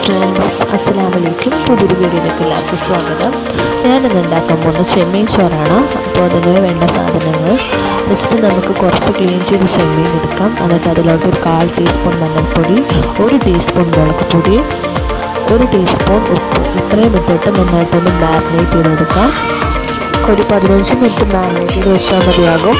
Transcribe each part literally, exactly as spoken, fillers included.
Friends, അസ്സലാമു അലൈക്കും. പുതിയൊരു വീഡിയോയിലേക്ക് എല്ലാവർക്കും സ്വാഗതം. ഞാനിന്ന് ഉണ്ടാക്കാൻ പോകുന്ന ചെമ്മീൻ ചോറാണ്. അപ്പോൾ അതിന് വേണ്ട സാധനങ്ങൾ ജസ്റ്റ് നമുക്ക് കുറച്ച് ക്ലീൻ ചെയ്ത് ചെമ്മീൻ എടുക്കാം. എന്നിട്ട് അതിലോട്ട് ഒരു കാൽ ടീസ്പൂൺ മഞ്ഞൾപ്പൊടി, ഒരു ടീസ്പൂൺ മുളക് പൊടി, ഒരു ടീസ്പൂൺ ഉപ്പ്, ഇത്രയും ഇട്ടിട്ട് നന്നായിട്ടൊന്ന് മാരിനേറ്റ് ചെയ്തെടുക്കാം. ഒരു പതിനഞ്ച് മിനിറ്റ് മാരിനേറ്റ് ചെയ്ത് വെച്ചാൽ മതിയാകും.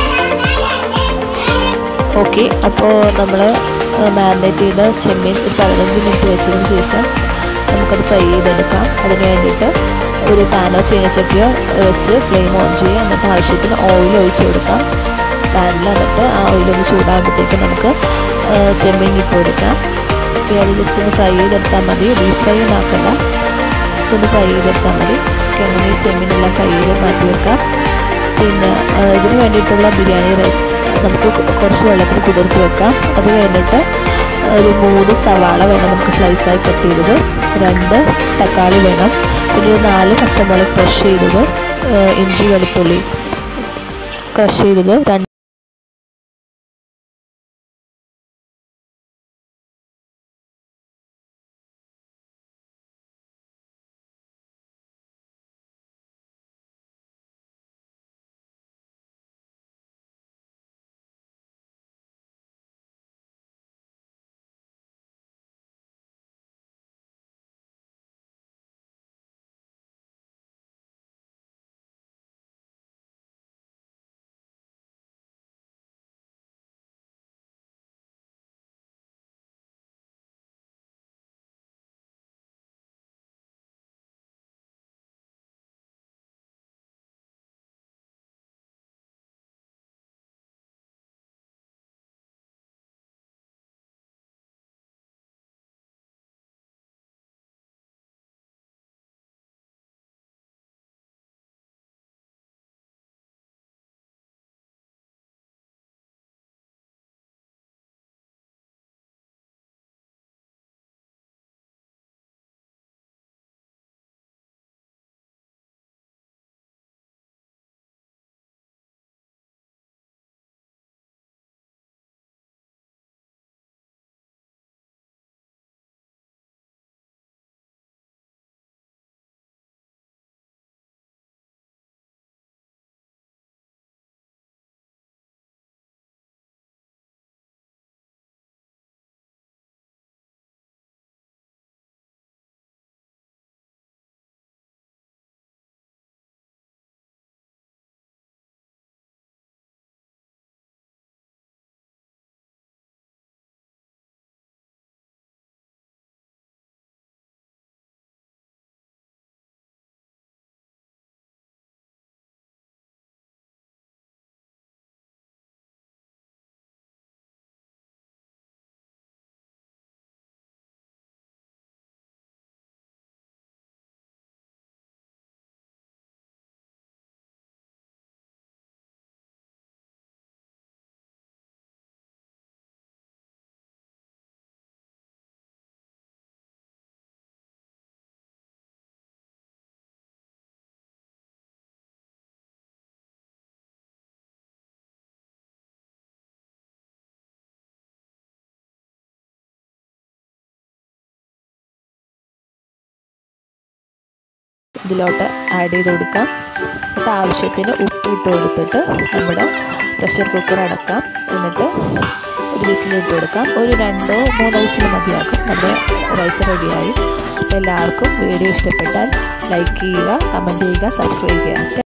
ഓക്കെ, അപ്പോൾ നമ്മൾ മാരിനേറ്റ് ചെയ്ത ചെമ്മീൻ ഒരു പതിനഞ്ച് മിനിറ്റ് വെച്ചതിന് ശേഷം നമുക്കത് ഫ്രൈ ചെയ്തെടുക്കാം. അതിന് വേണ്ടിയിട്ട് ഒരു പാനോ ചീനച്ചട്ടിയോ വെച്ച് ഫ്ലെയിം ഓൺ ചെയ്യുക. എന്നിട്ട് ആവശ്യത്തിന് ഓയിൽ ഒഴിച്ച് കൊടുക്കാം പാനിൽ. എന്നിട്ട് ആ ഓയിലൊന്ന് ചൂടാകുമ്പോഴത്തേക്ക് നമുക്ക് ചെമ്മീൻ ഇട്ട് കൊടുക്കാം. ഓക്കെ, അത് ജസ്റ്റ് ഒന്ന് ഫ്രൈ ചെയ്തെടുത്താൽ മതി. ഡീപ്പ് ഫ്രൈ ഒന്നാക്കണ്ട, ജസ്റ്റ് ഒന്ന് ഫ്രൈ ചെയ്തെടുത്താൽ മതി. ഓക്കെ, അങ്ങനെ ഈ ചെമ്മീനെല്ലാം ഫ്രൈ ചെയ്ത് മാറ്റി വെക്കാം. പിന്നെ ഇതിന് വേണ്ടിയിട്ടുള്ള ബിരിയാണി റൈസ് നമുക്ക് കുറച്ച് വെള്ളത്തിൽ കുതിർത്തി വെക്കാം. അത് കഴിഞ്ഞിട്ട് ഒരു മൂന്ന് സവാള വേണം നമുക്ക് സ്ലൈസായി കട്ട് ചെയ്തത്, രണ്ട് തക്കാളി വേണം, പിന്നെ ഒരു നാല് പച്ചമുളക് ക്രഷ് ചെയ്തത്, ഇഞ്ചി വെളുത്തുള്ളി ക്രഷ് ചെയ്തത്, രണ്ട് ഇതിലോട്ട് ആഡ് ചെയ്ത് കൊടുക്കാം. എന്നിട്ട് ആവശ്യത്തിന് ഉപ്പ് ഇട്ട് കൊടുത്തിട്ട് നമ്മുടെ പ്രഷർ കുക്കർ അടക്കാം. എന്നിട്ട് ഒരു വിസിലിട്ട് കൊടുക്കാം. ഒരു രണ്ടോ മൂന്നോ വിസിൽ മതിയാക്കും. നമ്മുടെ റൈസ് റെഡിയായി. അപ്പോൾ എല്ലാവർക്കും വീഡിയോ ഇഷ്ടപ്പെട്ടാൽ ലൈക്ക് ചെയ്യുക, കമൻറ്റ് ചെയ്യുക, സബ്സ്ക്രൈബ് ചെയ്യുക.